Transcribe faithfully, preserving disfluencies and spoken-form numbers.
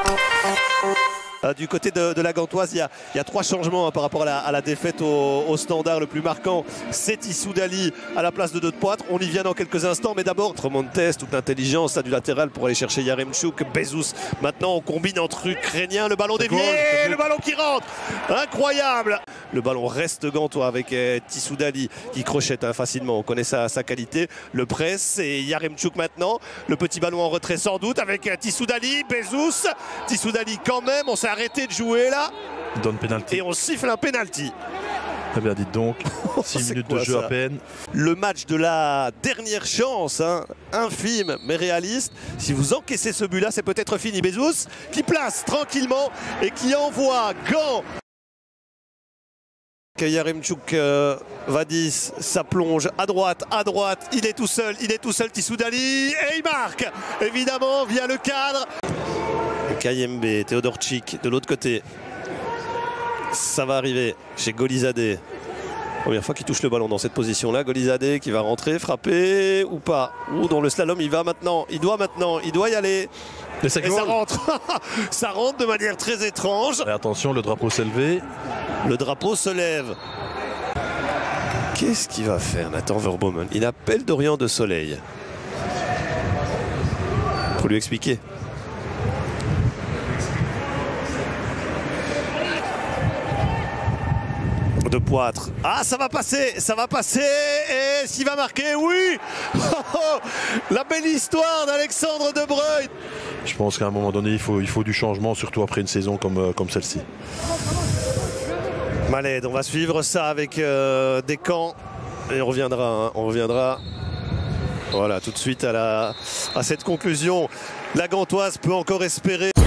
Du côté de, de la Gantoise, il y a, il y a trois changements hein, par rapport à la, à la défaite au, au standard. Le plus marquant, c'est Issoudali à la place de De Poitre. On y vient dans quelques instants, mais d'abord, Montes, toute l'intelligence du latéral pour aller chercher Yaremchuk. Bezous, maintenant on combine entre ukrainiens. Le ballon dévié, cool, le ballon qui rentre. Incroyable. Le ballon reste gantois avec euh, Issoudali qui crochette hein, facilement. On connaît sa, sa qualité. Le presse et Yaremchuk maintenant. Le petit ballon en retrait sans doute avec euh, Issoudali, Bezous. Issoudali quand même, on s'est arrêté de jouer là. Il donne penalty. Et on siffle un penalty. Eh bien dites donc, six minutes de jeu ça à peine. Le match de la dernière chance, hein, infime mais réaliste. Si vous encaissez ce but là, c'est peut-être fini. Bezous qui place tranquillement et qui envoie Gant. Yaremchuk, euh, Vadis, ça plonge à droite, à droite, il est tout seul, il est tout seul, Issoudali, et il marque, évidemment, via le cadre. Kayembe, Teodorchik, de l'autre côté. Ça va arriver chez Golizadeh. Première fois qu'il touche le ballon dans cette position-là. Golizadeh qui va rentrer, frapper ou pas. Ou dans le slalom, il va maintenant, il doit maintenant, il doit y aller. Et, Et ça rentre. Ça rentre de manière très étrange. Et attention, le drapeau s'est levé. Le drapeau se lève. Qu'est-ce qu'il va faire, Nathan Verbomen? Il appelle Dorian de Soleil. Faut lui expliquer. De Poitre. Ah, ça va passer, ça va passer. Et s'il va marquer, oui. La belle histoire d'Alexandre De Bruyne. Je pense qu'à un moment donné, il faut, il faut du changement, surtout après une saison comme, comme celle-ci. Maled, on va suivre ça avec euh, Descamps. Et on reviendra, hein, on reviendra. Voilà, tout de suite à, la, à cette conclusion. La Gantoise peut encore espérer.